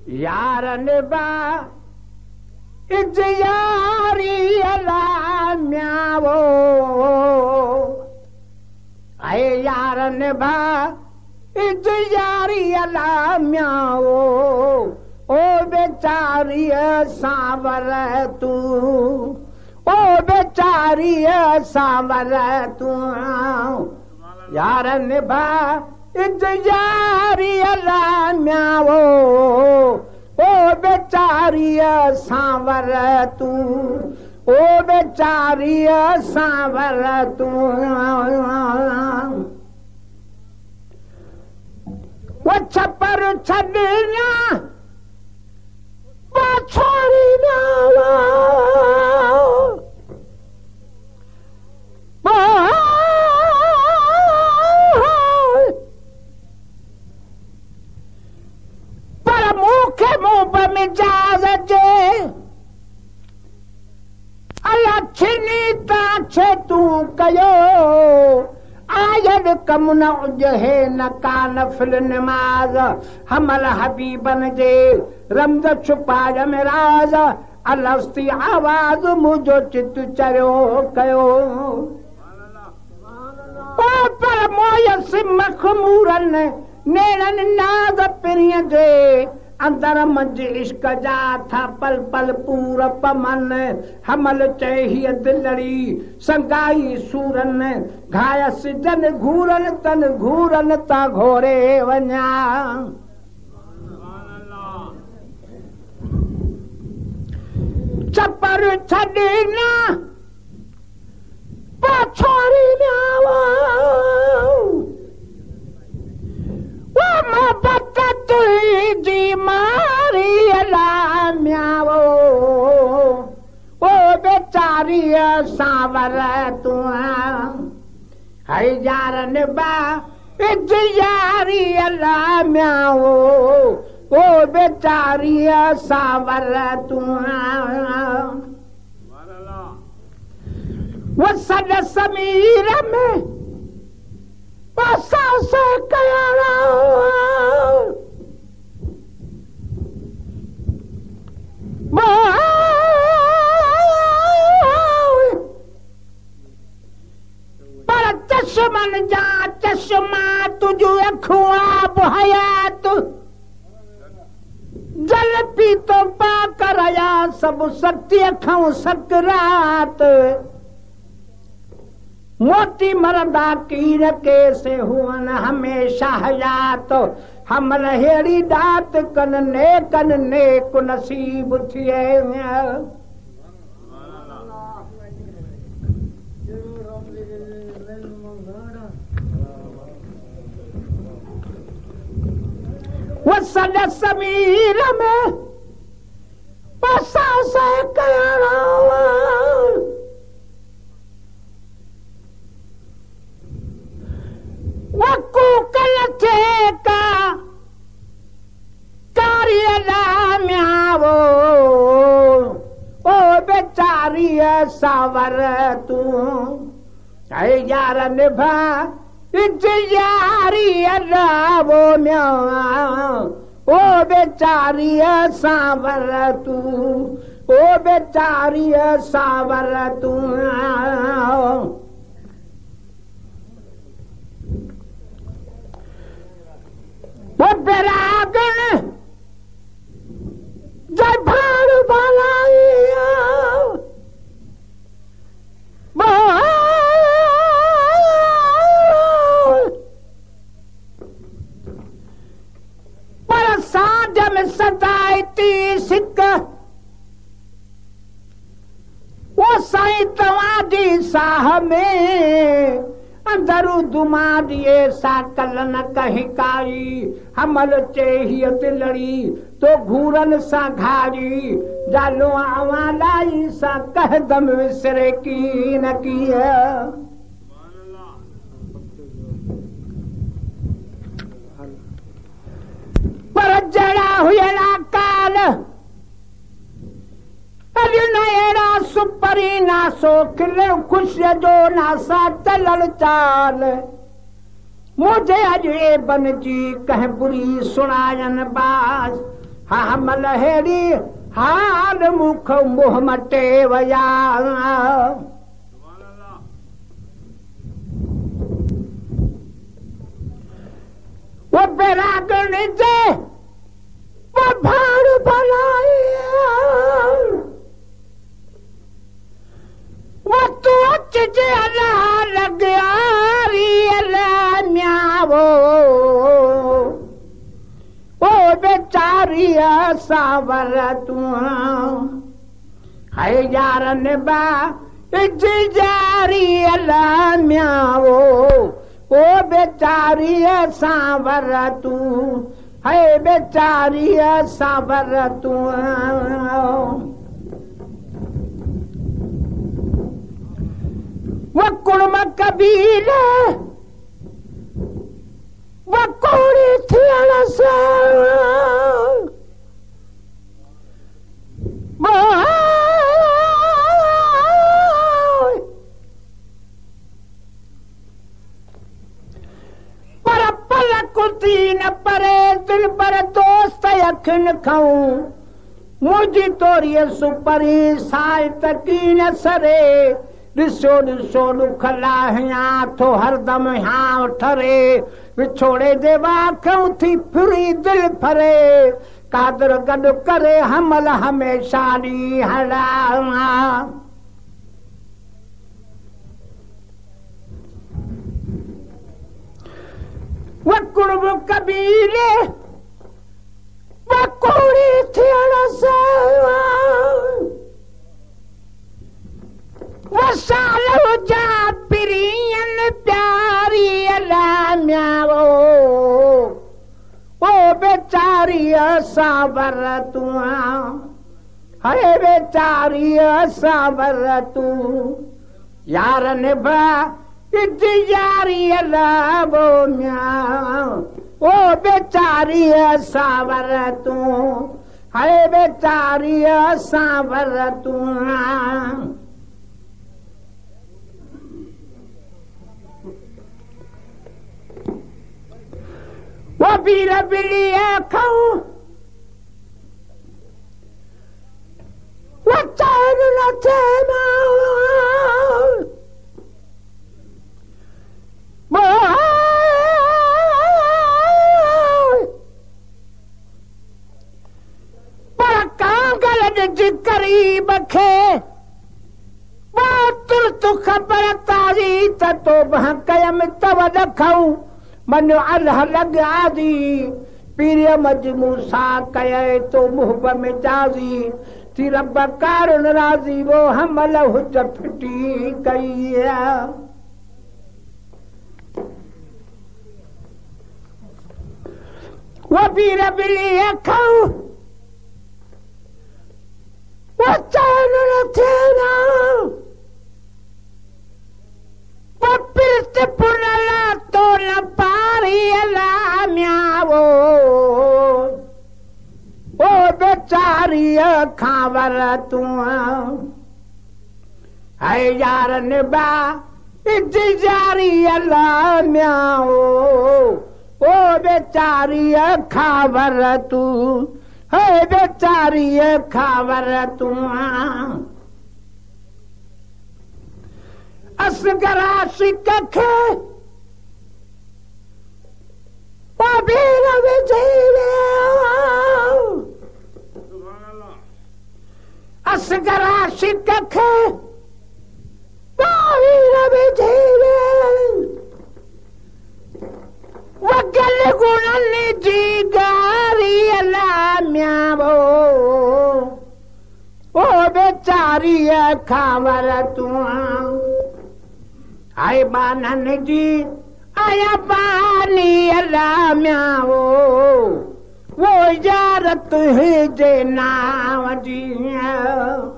यार निभा इज यारी अला म्यावो आए यार निभा इज यारी अला म्यावो ओ बेचारी सांवर तू ओ बेचारी सांवर तू यार निभा इज यारी अला म्यावो ओ बेचारी सांवर तू ओ बेचारी सांवर तू वो छपर छड़ना वो छोड़ी ना पर मुखे मुंह पर मिजाज जे अल्लाह छिनी ताछे तू कयो आयद कम न उजहे न कान फिल नमाज हमल हबीबन जे रमज छुपाय में राज अलस्ती आवाज मुझो चित चरियो कयो पर मोयस मखमूरन नेणन नाज पिरिय जे अंदर मंज इश्क जा था पल पल पूर पमन हमल चही दिलड़ी संगाई सूरन घायस जन घूरन तन घूरन ता घोरे वञा चपर छड़ना छोड़ी न्यावो वो मोहब्बत तुझी मारी अला म्यावो ओ बेचारी सांवर तू है यार निभा इज यारी अला म्यावो ओ बेचारी सांवर तू वो सद समीर में सांस कया पर चश्मन जा चश्मा तुझो ख्वाब हयात जल पी तो पा करया सब सत्य खाऊं सकरात मोती मरदा कीर के से हुन हमेशा हयात हम रहेड़ी दात कन नेक नसीब थिए वो सद समीर में पसा से कया वकूकल थे का कार्य म्यावो ओ बेचारी सांवर तू है यार निभा इज यारी अलावो म्याव ओ बेचारी सांवर तू ओ बेचारी सांवर तू वो बेरागन जय भाड़ भलाइया पर साज में सदायती सिक वो साईं तव्हां जी साह में अंदरू दुमा दिए साकल न कहीं कारी हमल चेही दिलड़ी तो घूरन सा घारी जालो आवालाई सा कह दम विसरे की न की पर जड़ा हुआ काल अड़ा सुपरी ना सो खिल खुश जो नासा चलल चाल मुझे अज ए बन जी कह बुरी सुनायन बाज हमल हेड़ी हाल मुख मुंह मटे वया वो बेरागन जे वो भाड़ बनाई वो तो जे अल्लाह लग्यारी अल्लाह म्यावो ओ बेचारी सावर तू है यार निभा जारी अल्लाह म्यावो ओ बेचारी सावर तू है बेचारी सावर तू वो कुड़म कबीले वो कोड़ी थी अलसा पर पल कुती न परे दिल पर दोस्त यखन खाऊं मुझी तोरी सुपरी साई तकीन सरे ॾिसो ॾिसो ॾुख लाहिया थो हरदम हाँ ठरे विछोड़े जे वाखूं थी फिरी दिल फरे कादर गॾु करे हमल हमेशा ॾी हला वकुड़ब कबीले वकुड़ी थियण सां वसालो जा पिरियन प्यारी अल्लाह म्यावो ओ बेचारी सावर तू है बेचारी सावर तू यार निभा यारी अल्लाह वो म्याव ओ बेचारी सावर तू है बेचारी सावर तू वो बीर बिलिया खाऊं वो चैन न चैना पर कांगल जी करीब खे वो तुर्त खबर ताजी तो कयम तव खाऊं मन अल्लाह लगा दी पीर मजमू सा कये तो मुहब में जाजी ती रब कारण राजी वो हमल हुज फिटी कई वो पीर बिली खाऊं वो चैन न थियना वो पिरत पुरला तो न पारी अल्लाह म्यावो ओ बेचारी खावर तू है यार निभा जारी अल्लाह म्यावो ओ बेचारी खावर तू है बेचारी खावर तू असगरा शिक खे पबीर विझीले असगरा शिक खे पबीर विझीले वगल गुणन जी गारी अल्लाह म्यावो ओ बेचारी खावर तू आए बानन जी आया पानी अल्लाह म्यावो वो यारत है जे नाव जी